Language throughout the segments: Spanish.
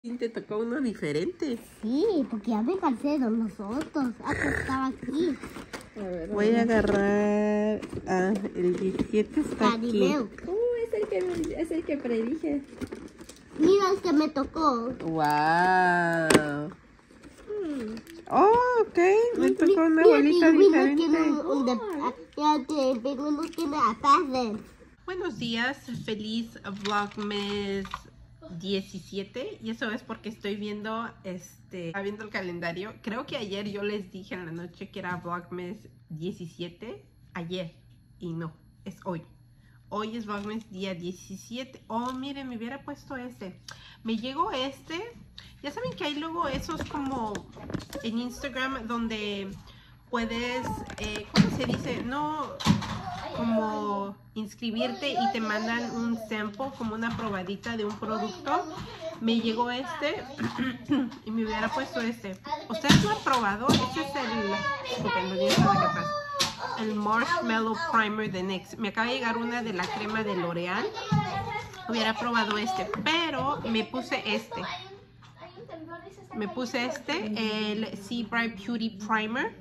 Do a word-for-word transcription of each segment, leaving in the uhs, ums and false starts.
Te tocó uno diferente. Sí, porque ya me cansé de nosotros. Hasta estaba aquí. A ver, voy a agarrar. Ah, el diecisiete está Daddy aquí. Milk. Uh, es el que es el que predije. Mira el que me tocó. Wow. Hmm. Oh, ok. Me Mi- tocó una mira, bolita el pingüino diferente. tiene un de- ah, ya, el pingüino tiene a Pazden. Buenos días, feliz Vlogmas diecisiete. Y eso es porque estoy viendo este viendo el calendario. Creo que ayer yo les dije en la noche que era Vlogmas diecisiete. Ayer. Y no, es hoy. Hoy es Vlogmas día diecisiete. Oh, miren, me hubiera puesto este. Me llegó este. Ya saben que hay luego esos como en Instagram donde puedes, eh, ¿cómo se dice? No, como inscribirte y te mandan un sample, como una probadita de un producto. Me llegó este y me hubiera puesto este. ¿Ustedes lo han probado? Este es el, disculpen, no saben qué pasa. El Marshmallow Primer de N Y X. Me acaba de llegar una de la crema de L'Oreal. Hubiera probado este, pero me puse este. Me puse este, el Sea Bright Beauty Primer.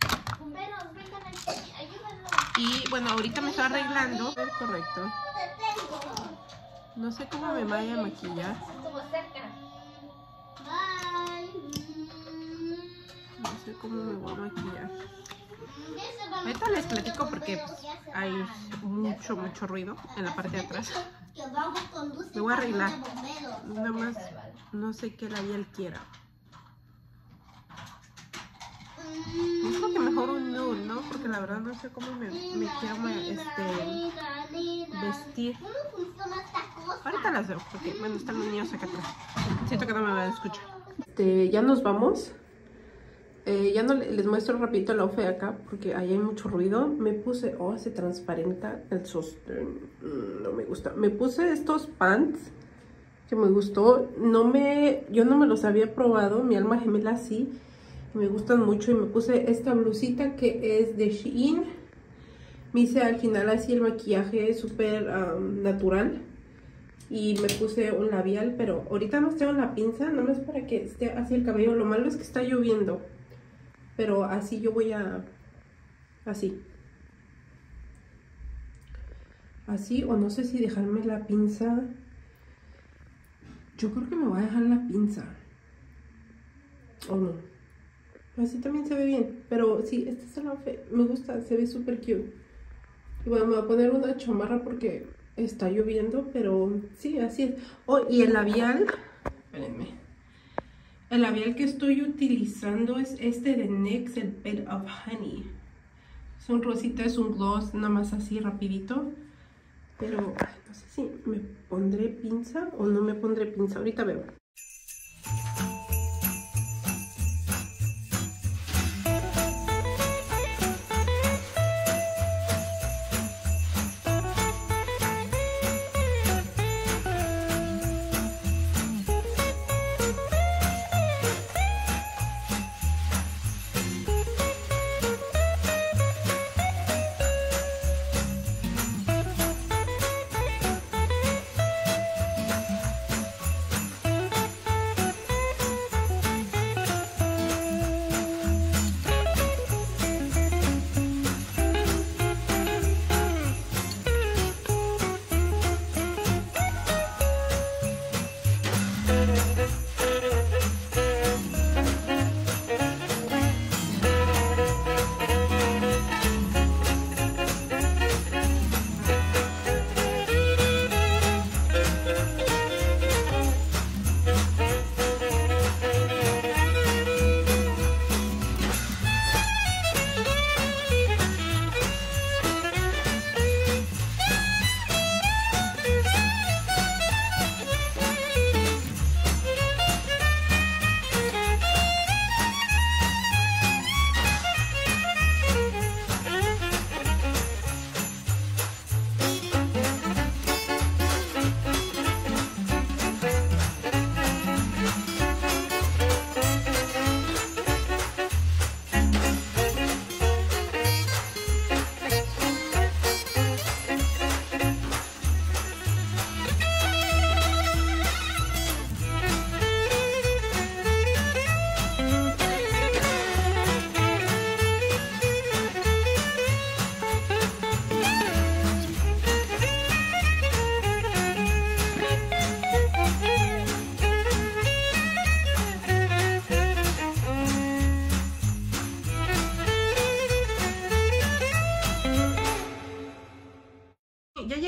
Y bueno, ahorita me estoy arreglando. Es correcto. No sé cómo me vaya a maquillar. No sé cómo me voy a maquillar. Ahorita les platico porque pues, hay mucho, mucho ruido en la parte de atrás. Me voy a arreglar. Nada más no sé qué la él quiera. Yo creo que mejor un nude, ¿no? Porque la verdad no sé cómo me, me quiero este, vestir. Ahorita las veo, porque bueno, están los niños acá atrás. Siento que no me van a escuchar. Este, ya nos vamos. Eh, ya no les muestro rapidito la outfit acá, porque ahí hay mucho ruido. Me puse, oh, se transparenta el sostén. Mm, no me gusta. Me puse estos pants que me gustó. No me, yo no me los había probado. Mi alma gemela sí. Me gustan mucho y me puse esta blusita que es de Shein. Me hice al final así el maquillaje súper um, natural. Y me puse un labial, pero ahorita no tengo la pinza, nada más para que esté así el cabello. Lo malo es que está lloviendo, pero así yo voy a... Así. Así, o no sé si dejarme la pinza. Yo creo que me voy a dejar la pinza. O no. Así también se ve bien, pero sí, este es el outfit, me gusta, se ve súper cute. Y bueno, me voy a poner una chamarra porque está lloviendo, pero sí, así es. Oh, y el labial, espérenme. El labial que estoy utilizando es este de N Y X, el Bed of Honey. Es un rosita, es un gloss, nada más así rapidito. Pero ay, no sé si me pondré pinza o no me pondré pinza, ahorita veo.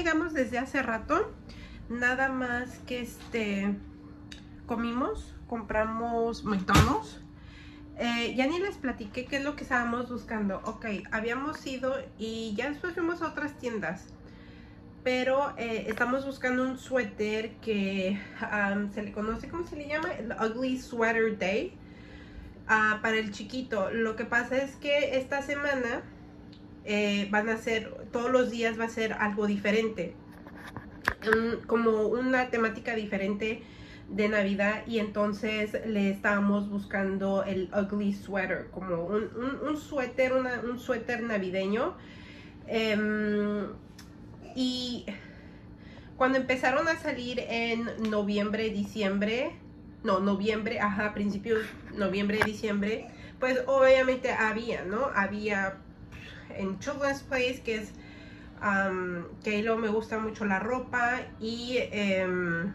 llegamos desde hace rato. Nada más que este comimos, compramos McDonald's. Eh, ya ni les platiqué qué es lo que estábamos buscando. Ok, habíamos ido y ya después fuimos a otras tiendas. Pero eh, estamos buscando un suéter que um, se le conoce, ¿cómo se le llama? El Ugly Sweater Day. Uh, para el chiquito. Lo que pasa es que esta semana eh, van a ser, todos los días va a ser algo diferente. Um, como una temática diferente de Navidad, y entonces le estábamos buscando el ugly sweater, como un, un, un suéter, una, un suéter navideño. Um, y cuando empezaron a salir en noviembre, diciembre, no, noviembre, ajá, principios noviembre, diciembre, pues obviamente había, ¿no? Había en Children's Place, que es Um, que luego me gusta mucho la ropa y um,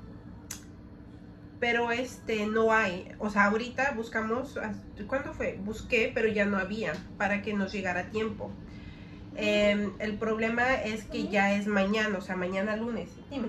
pero este no hay, o sea, ahorita buscamos, ¿cuándo fue? Busqué, pero ya no había para que nos llegara a tiempo. Um, el problema es que ya es mañana, o sea, mañana lunes. Dime.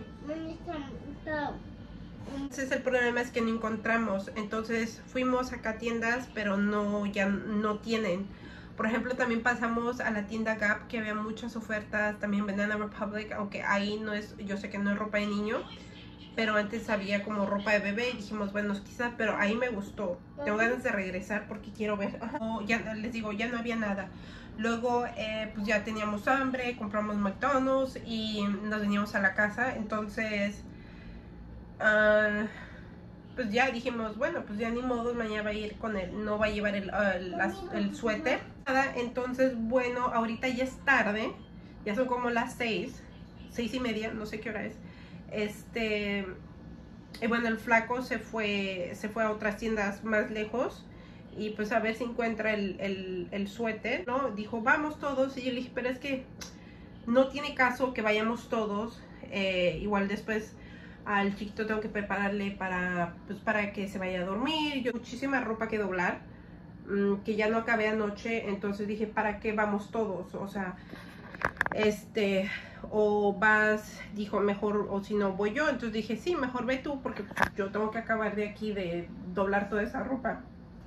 Entonces el problema es que no encontramos, entonces fuimos acá a tiendas, pero no, ya no tienen. Por ejemplo, también pasamos a la tienda Gap, que había muchas ofertas, también Banana Republic, aunque ahí no es, yo sé que no es ropa de niño, pero antes había como ropa de bebé y dijimos, bueno, quizás, pero ahí me gustó. Tengo ganas de regresar porque quiero ver. Oh, ya les digo, ya no había nada. Luego, eh, pues ya teníamos hambre, compramos McDonald's y nos veníamos a la casa, entonces, uh, pues ya dijimos, bueno, pues ya ni modo, mañana va a ir con él, no va a llevar el, el, el, el suéter. Entonces, bueno, ahorita ya es tarde, ya son como las seis, seis y media, no sé qué hora es. Este, y bueno, el flaco se fue, se fue a otras tiendas más lejos y pues a ver si encuentra el, el, el suéter, ¿no? Dijo, vamos todos, y yo le dije, pero es que no tiene caso que vayamos todos, eh, igual después al chiquito tengo que prepararle para, pues, para que se vaya a dormir, yo muchísima ropa que doblar, mmm, que ya no acabé anoche, entonces dije, ¿para qué vamos todos? O sea, este, o vas, dijo, mejor, o si no voy yo, entonces dije, sí, mejor ve tú, porque pues, yo tengo que acabar de aquí de doblar toda esa ropa,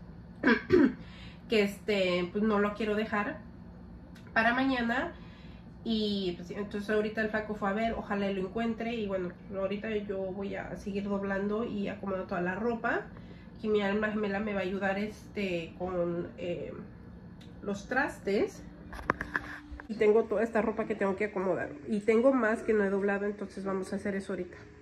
que este, pues no lo quiero dejar para mañana. Y pues, entonces ahorita el flaco fue a ver, ojalá lo encuentre. Y bueno, ahorita yo voy a seguir doblando y acomodando toda la ropa. Y mi alma gemela me va a ayudar este con eh, los trastes. Y tengo toda esta ropa que tengo que acomodar. Y tengo más que no he doblado, entonces vamos a hacer eso ahorita.